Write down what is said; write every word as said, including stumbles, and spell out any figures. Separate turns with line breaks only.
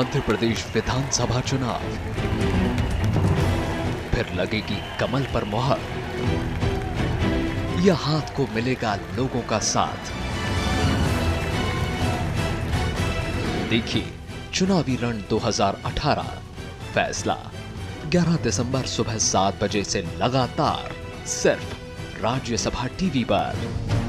मध्य प्रदेश विधानसभा चुनाव, फिर लगेगी कमल पर मोहर या हाथ को मिलेगा लोगों का साथ। देखिए चुनावी रण दो हज़ार अठारह, फैसला ग्यारह दिसंबर सुबह सात बजे से लगातार सिर्फ राज्यसभा टीवी पर।